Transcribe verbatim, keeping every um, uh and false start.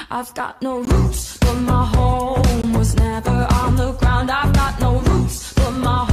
I've got no roots, but my home was never on the ground. I've got no roots, but my